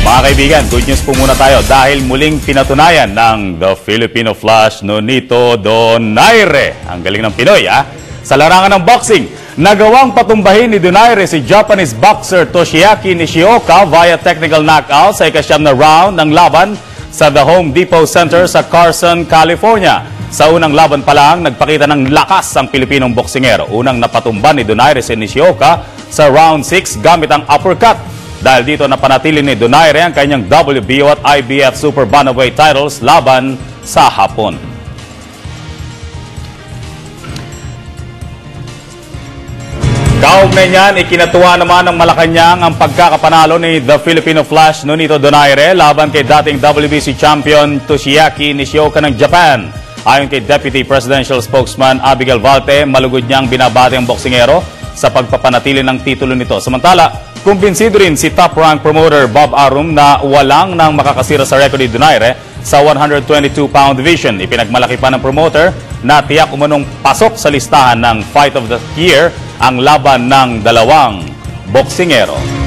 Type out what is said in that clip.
Mga kaibigan, good news po muna tayo dahil muling pinatunayan ng The Filipino Flash Nonito Donaire. Ang galing ng Pinoy, Sa larangan ng boxing, nagawang patumbahin ni Donaire si Japanese boxer Toshiaki Nishioka via technical knockout sa ikasyam na round ng laban sa The Home Depot Center sa Carson, California. Sa unang laban pa lang, nagpakita ng lakas ang Pilipinong boksingero. Unang napatumba ni Donaire si Nishioka sa round 6 gamit ang uppercut. Dahil dito napanatili ni Donaire ang kanyang WBO at IBF Super Bantamweight titles laban sa Hapon. Kaugnay niyan, ikinatuwa naman ng Malacanang ang pagkakapanalo ni The Filipino Flash Nonito Donaire laban kay dating WBC champion Toshiaki Nishioka ng Japan. Ayon kay Deputy Presidential Spokesman Abigail Valte, malugod niyang binabati ang boksingero sa pagpapanatili ng titulo nito. Samantala, kumbinsido rin si top-rank promoter Bob Arum na walang nang makakasira sa record ni Donaire sa 122-pound division. Ipinagmalaki pa ng promoter na tiyak umanong pasok sa listahan ng Fight of the Year ang laban ng dalawang boksingero.